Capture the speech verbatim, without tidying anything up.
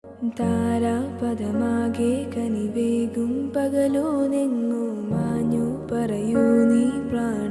താരാപദമാകെ കനിവേകും പകലോ നെങ്ങോ മാഞ്ഞു പറയൂ നീ പ്രാണ